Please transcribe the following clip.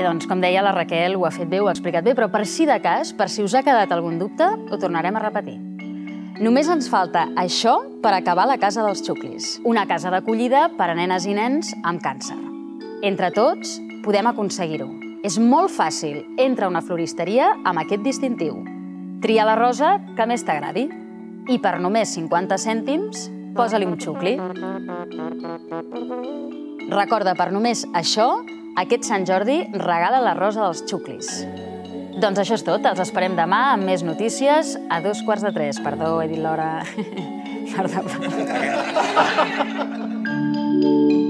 doncs, com deia la Raquel, ho ha fet bé, ho ha explicat bé, però per si de cas, per si us ha quedat algun dubte, ho tornarem a repetir. Només ens falta això per acabar la casa dels xuclis. Una casa d'acollida per a nenes i nens amb càncer. Entre tots, podem aconseguir-ho. És molt fàcil. Entra a una floristeria amb aquest distintiu. Tria la rosa que més t'agradi. I per només 50 cèntims, posa-li un xucli. Recorda, per només això, aquest Sant Jordi regala la rosa dels xuclis. Doncs això és tot. Els esperem demà amb més notícies a 2:45. Perdó, he dit l'hora. Perdó.